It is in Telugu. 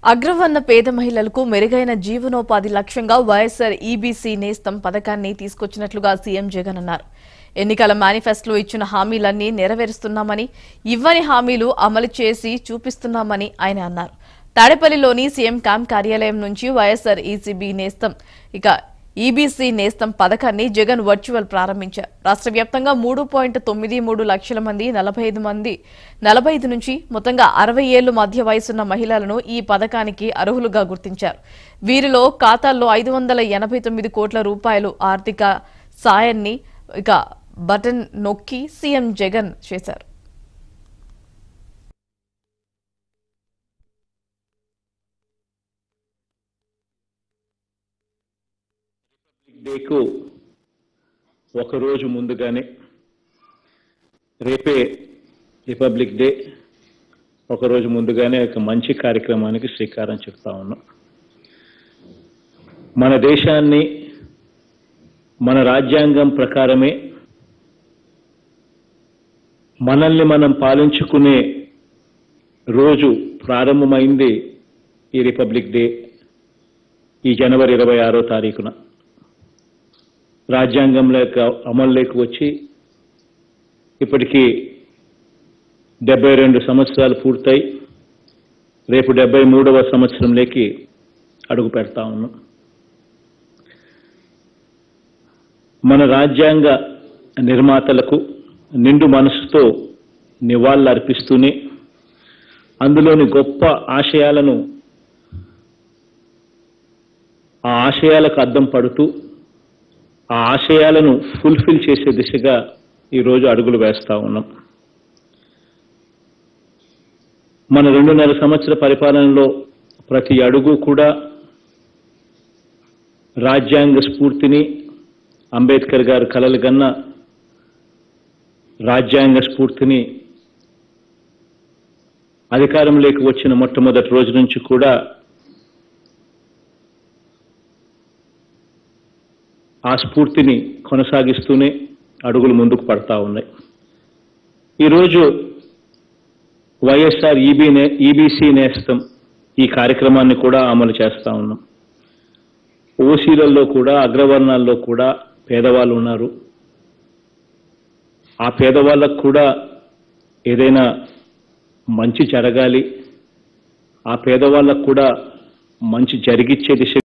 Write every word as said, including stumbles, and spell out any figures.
అగ్రవర్ణ పేద మహిళలకు మెరుగైన జీవనోపాధి లక్ష్యంగా వైఎస్ఆర్ ఈబీసీ నేస్తం పథకాన్ని తీసుకొచ్చినట్లుగా సీఎం జగన్ అన్నారు. ఎన్నికల మేనిఫెస్టోలో ఇచ్చిన హామీలన్నీ నెరవేరుస్తున్నామని, ఇవ్వని హామీలు అమలు చేసి చూపిస్తున్నామని ఆయన అన్నారు. తాడేపల్లిలోని సీఎం క్యాంప్ కార్యాలయం నుంచి వైఎస్ఆర్ ఈసీబీ నేస్తం ఇక ఈబీసీ నేస్తం పథకాన్ని జగన్ వర్చువల్ ప్రారంభించారు. రాష్ట్ర వ్యాప్తంగా మూడు పాయింట్ తొమ్మిది మూడు లక్షల మంది నలభై ఐదు మంది నలభై ఐదు నుంచి మొత్తంగా అరవై ఏళ్లు మధ్య వయసున్న మహిళలను ఈ పథకానికి అర్హులుగా గుర్తించారు. వీరిలో ఖాతాల్లో ఐదు వందల ఎనభై తొమ్మిది కోట్ల రూపాయలు ఆర్థిక సాయాన్ని ఇక బటన్ నొక్కి సీఎం జగన్ చేశారు. డేకు ఒకరోజు ముందుగానే రేపే రిపబ్లిక్ డే ఒకరోజు ముందుగానే ఒక మంచి కార్యక్రమానికి శ్రీకారం చుడతా ఉన్నాం. మన దేశాన్ని మన రాజ్యాంగం ప్రకారమే మనల్ని మనం పాలించుకునే రోజు ప్రారంభమైంది ఈ రిపబ్లిక్ డే ఈ జనవరి ఇరవై ఆరో తారీఖున రాజ్యాంగంలోకి అమల్లోకి వచ్చి ఇప్పటికీ డెబ్బై రెండు సంవత్సరాలు పూర్తయి రేపు డెబ్బై మూడవ సంవత్సరంలోకి అడుగు పెడతా ఉన్నాం. మన రాజ్యాంగ నిర్మాతలకు నిండు మనసుతో నివాళులు అర్పిస్తూనే అందులోని గొప్ప ఆశయాలను ఆ ఆశయాలకు అద్దం పడుతూ ఆ ఆశయాలను ఫుల్ఫిల్ చేసే దిశగా ఈరోజు అడుగులు వేస్తా ఉన్నాం. మన రెండున్నర సంవత్సర పరిపాలనలో ప్రతి అడుగు కూడా రాజ్యాంగ స్ఫూర్తిని, అంబేద్కర్ గారు కలలు కన్న రాజ్యాంగ స్ఫూర్తిని అధికారంలోకి వచ్చిన మొట్టమొదటి రోజు నుంచి కూడా ఆ స్ఫూర్తిని కొనసాగిస్తూనే అడుగులు ముందుకు పడతా ఉన్నాయి. ఈరోజు వైఎస్ఆర్ ఈబీ ఈబీసీ నేస్తం ఈ కార్యక్రమాన్ని కూడా అమలు చేస్తూ ఉన్నాం. ఓసీలలో కూడా అగ్రవర్ణాల్లో కూడా పేదవాళ్ళు ఉన్నారు. ఆ పేదవాళ్ళకు కూడా ఏదైనా మంచి జరగాలి, ఆ పేదవాళ్ళకు కూడా మంచి జరిగిచ్చే దిశ